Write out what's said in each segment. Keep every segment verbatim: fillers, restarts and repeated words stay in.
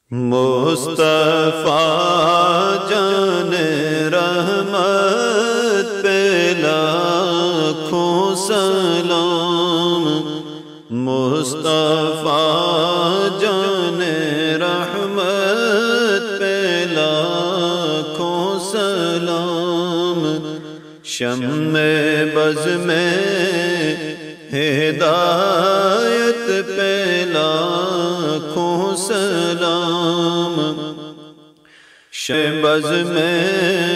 مصطفیٰ جان رحمت پہ لاکھوں سلام، مصطفیٰ جان رحمت پہ لاکھوں سلام، شمع بز میں ہدایت پہ لاکھوں سلام، شمع بز میں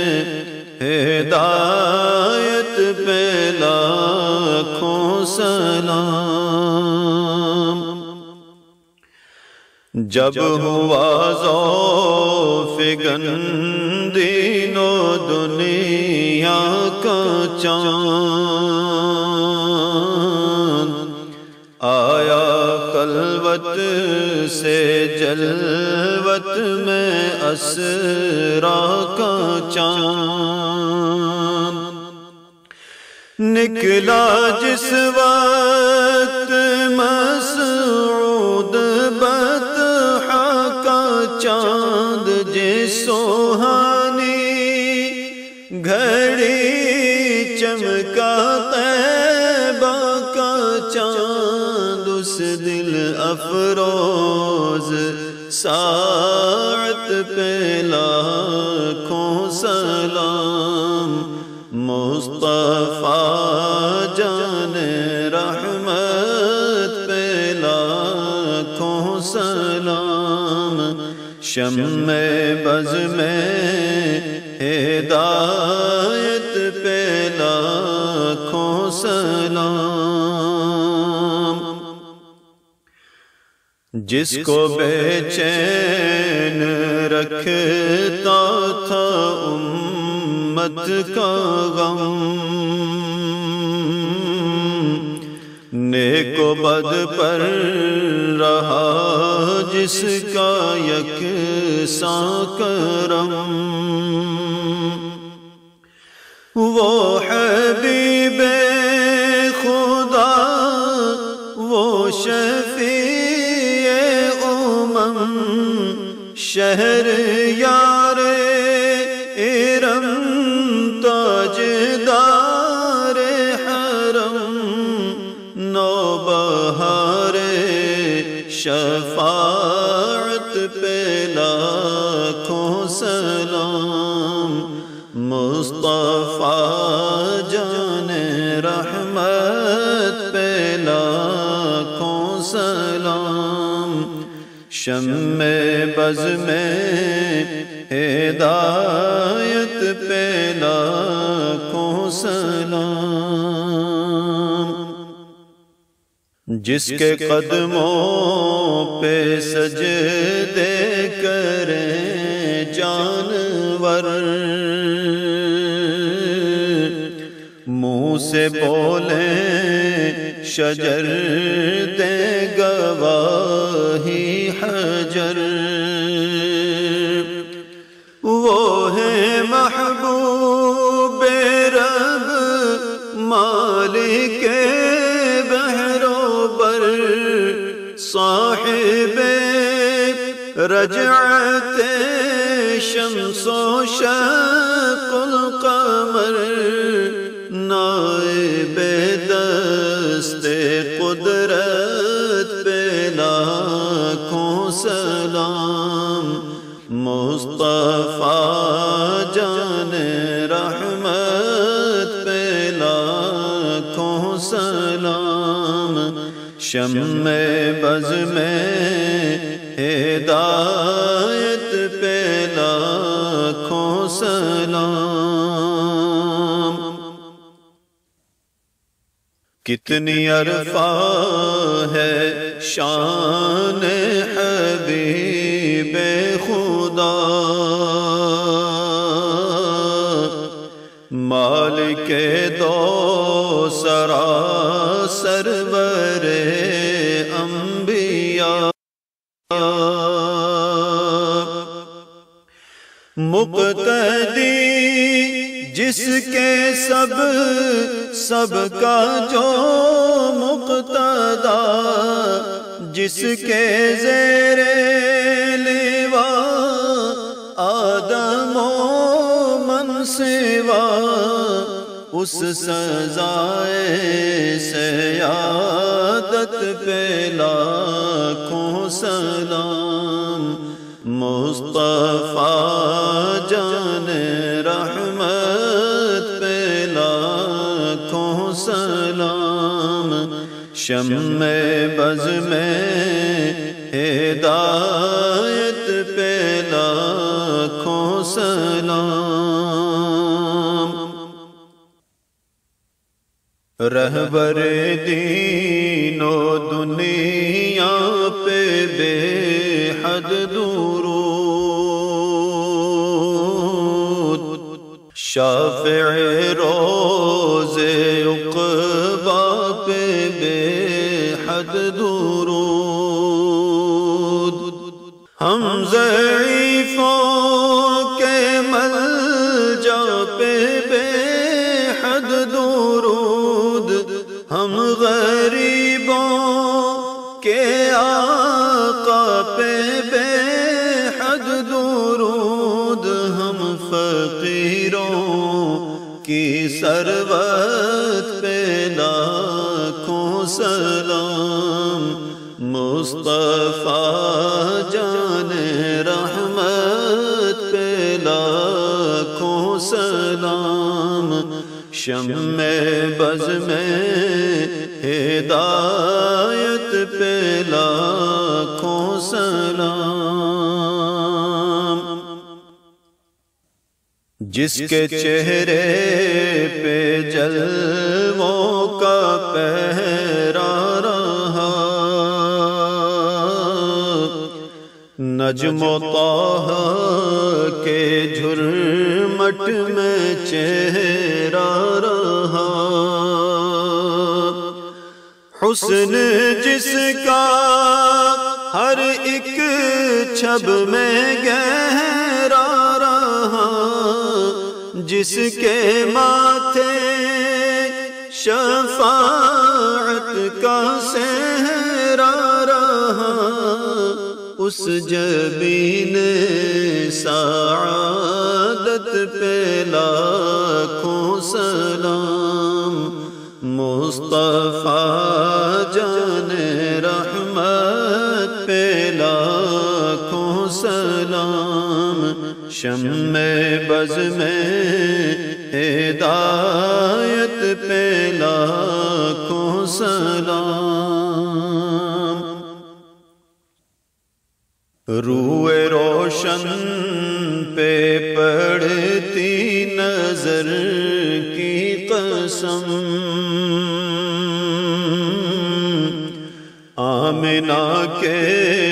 ہدایت پہ لاکھوں سلام۔ جب ہوا ذوف گندینو دنیا کا چاند، آیا خلوت سے جلوت میں اسرا کا چاند، نکلا جس وقت مسعود بطحا کا چاند، جس سوہانی گھڑی چمکا طیبہ کا چاند، اس دل افروز ساعت پہ لاکھوں سلام، مصطفیٰ جان رحمت پہ لاکھوں سلام، شمع بز میں ہدایت پہ لاکھوں سلام۔ جس کو بے چین رکھتا تھا امت کا غم، نیک و بد پر رہا جس کا یکساں کرم، وہ حبیب خدا وہ شفیع امم، شہر یار ارم تاجدار حرم، نوبہار شفاعت پہ لاکھوں سلام، مصطفیٰ جان رحمت پہ لاکھوں سلام، شمع بز میں ہدایت پہ لاکھوں سلام۔ جس کے قدموں پہ سجدے کریں جانور، منہ سے بولیں شجر دے گواہی حجر، وہ ہے محبوب رب مالک بحر و بر، صاحب رجعت شمس و شق القمر، نائب دست قدرت پہ لاکھوں سلام، مصطفیٰ جان رحمت پہ لاکھوں سلام، شمع بز میں ہدایت پہ لاکھوں سلام۔ کتنی عرفاں ہے شان حبیب خدا، مالک دو سرا سرور انبیاء، مقتدی جس کے سب سب کا جو مقتدا، جس کے زیر آدم و من سوا اس سزائے سیادت پہ لاکھوں سلام مصطفیٰ جان رحمت پہ لاکھوں سلام شمع بز میں ہدایت پہ لاکھوں سلام رہبر دین و دنیا پہ بے حد درود شافع روز عقبہ پہ بے حد درود ہم ضعیفوں کے ملجا پہ بے حد درود ہم غریبوں کے آقا پہ بے حد درود ہم فقیروں کی ثروت پہ لاکھوں سلام مصطفیٰ جان رحمت پہ لاکھوں سلام شمع بز میں ہدایت پہ لاکھوں سلام جس کے چہرے پہ جلووں کا پہرا رہا نجم و طہ کے جھرمٹ میں چہرہ رہا حسن جس کا ہر ایک چھب میں گہرا رہا جس کے ماتھے شفاعت کا صحرا رہا اس جبین سعادت پہ لاکھوں سلام مصطفیٰ جان رحمت پہ لاکھوں سلام شمع بز میں ہدایت پہ لاکھوں سلام روئے روشن پہ پڑتی نظر کی قسم آمنہ کے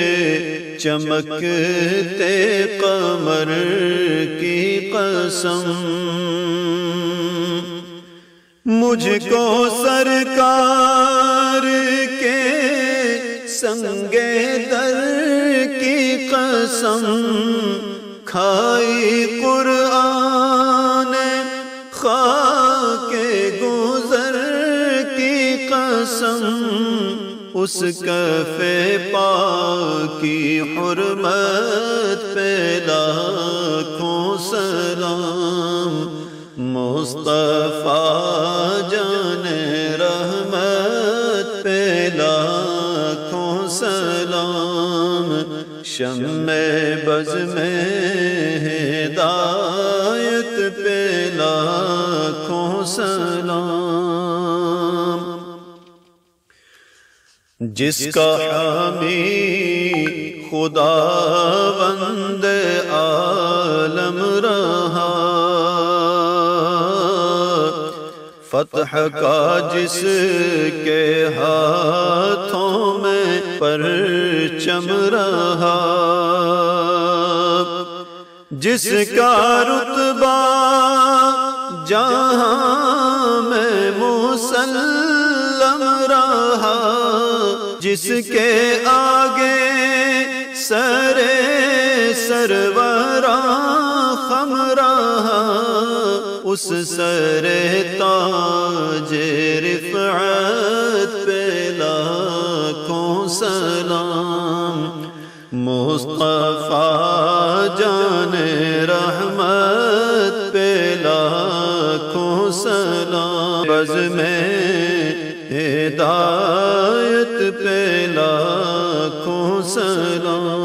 چمکتے قمر کی قسم مجھ کو سرکار کے سنگے در کی قسم کھائی قرآن خاک گزر کی قسم اس کف پاکی حرمت پہ لاکھوں سلام مصطفیٰ جان رحمت پہ لاکھوں سلام شمع بز میں ہدایت پہ لاکھوں سلام جس کا حامی خداوند عالم رہا فتح کا جس کے ہاتھوں میں پرچم رہا جس کا رتبہ جہاں میں مسلم رہا جس کے آگے سرے سروران خم رہا اس سر تاج رفعت پہ لاکھوں سلام مصطفیٰ جان رحمت پہ لاکھوں سلام، بز میں ہدایت پہ لاکھوں سلام۔